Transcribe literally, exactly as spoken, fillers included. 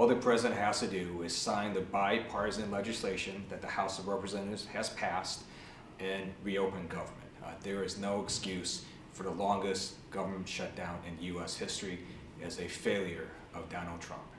all the president has to do is sign the bipartisan legislation that the House of Representatives has passed and reopen government. Uh, there is no excuse for the longest government shutdown in U S history as a failure of Donald Trump.